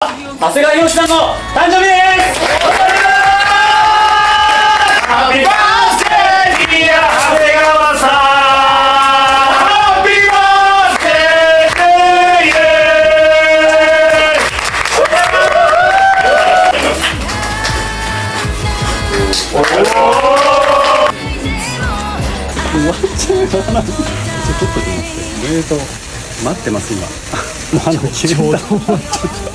長谷川博さんの誕生日です。ハッピーバースデーディア長谷川さん。ハッピーバースデートゥーユ終わっちゃうよ。ちょっと待って、おめでとう。待ってます、今。もう決めた。終わっちゃった。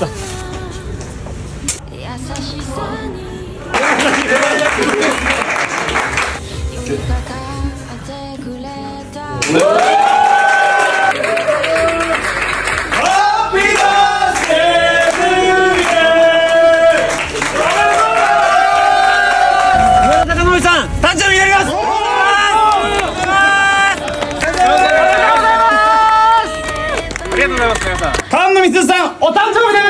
菅野美鈴さん、お誕生日です。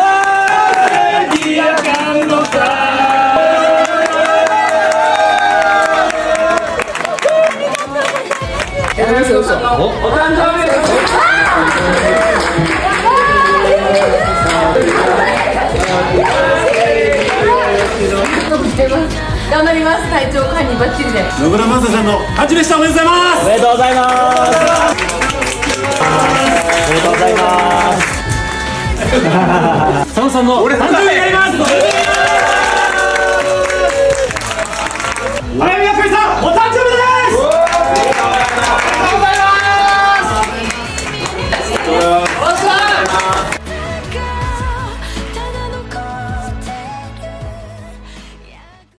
お誕生日です。 頑張ります。体調管理バッチリで。 野村正ちゃんの誕生日でした。おめでとうございます。 おめでとうございます。おめでとうございます。 佐野さんの誕生日になります。